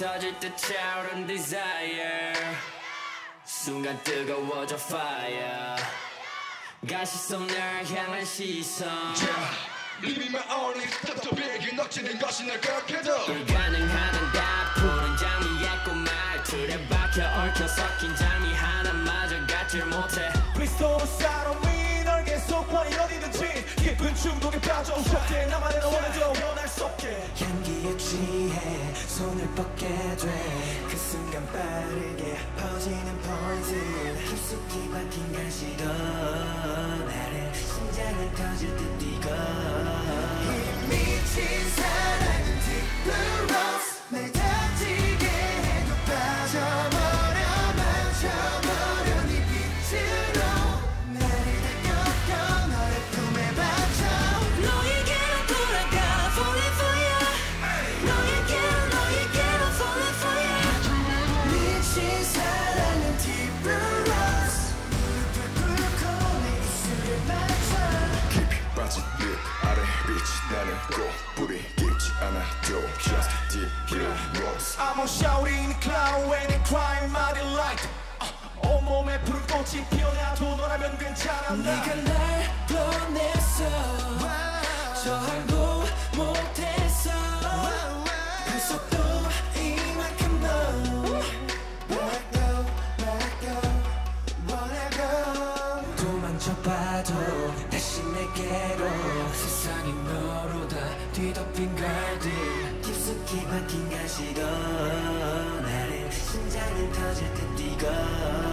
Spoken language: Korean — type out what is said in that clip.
터질 듯 차오른 desire 순간 뜨거워져 fire 가시 속 날 향한 시선 Living my own life stop to big 넉지는 것이 날 꺾여도 불가능한 다 푸른 장미의 꽃말틀에 박혀 얽혀 섞인 장미 하나마저 갖질 못해 그리스도로 사람이 널 계속 원해 어디든지 깊은 중독에 빠져 우습게 나만의 원해도 원할 수 없게 향기에 취해 손을 뻗게 돼 그 순간 빠르게 퍼지는 포인트 깊숙이 박힌 가시도 나를 심장은 터질 듯 뛰고 미친 사랑은 deep blue rose 날 다치게 해도 빠져버려 맞춰버려 네 빛으로 나를 다 꺾어 너의 품에 받쳐 너에게로 돌아가 falling for you 너에게로 falling for you 미친 사랑은 deep blue rose 무릎을 꿇고 내 입술을 맞춰 깊이 빠진 잎 아래 빛이 나는 꽃뿌리 깊지 않아도 just deep blue rose I'm a shouting cloud when I'm crying mighty light 온몸에 푸른 꽃이 피어나도 너라면 괜찮아 네가 날 보냈어 저 항복 못했어 그 속도 이만큼 너 Let go, let go, wanna go 도망쳐봐도 다시 내게로 세상이 너로 다 뒤덮인 걸들 깊숙이 박힌 가시도 나를 심장은 터질 듯 뛰고